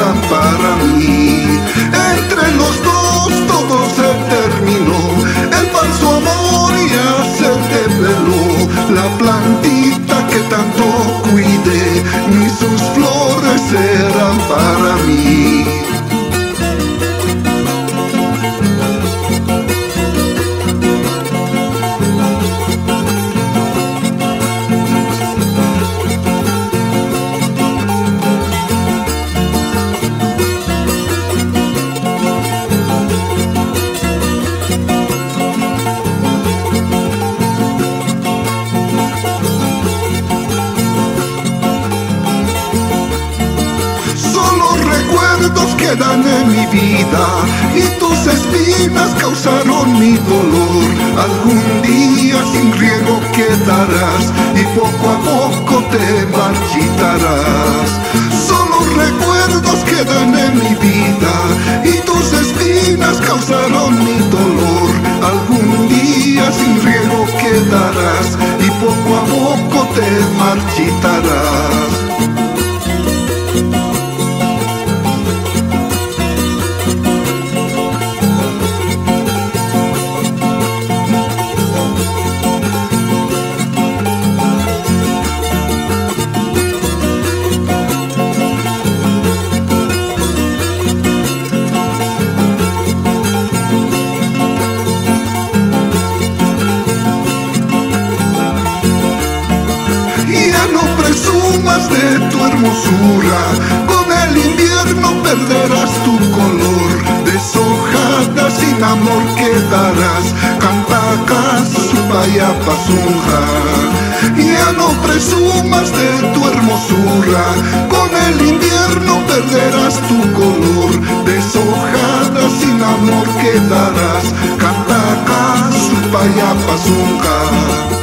serán para mí. Entre los dos todo se terminó, el falso amor ya se develó. La plantita que tanto cuidé, ni sus flores serán para mí. Quedan en mi vida y tus espinas causaron mi dolor. Algún día sin riego quedarás y poco a poco te marchitarás. Solo recuerdos quedan en mi vida y tus espinas causaron mi dolor. Algún día sin riego quedarás y poco a poco te marchitarás. De tu hermosura, con el invierno perderás tu color. Deshojada sin amor quedarás, Cantacas, Supaya, Pasunja. Ya no presumas de tu hermosura, con el invierno perderás tu color. Deshojada sin amor quedarás, Cantacas, Supaya, Pasunja.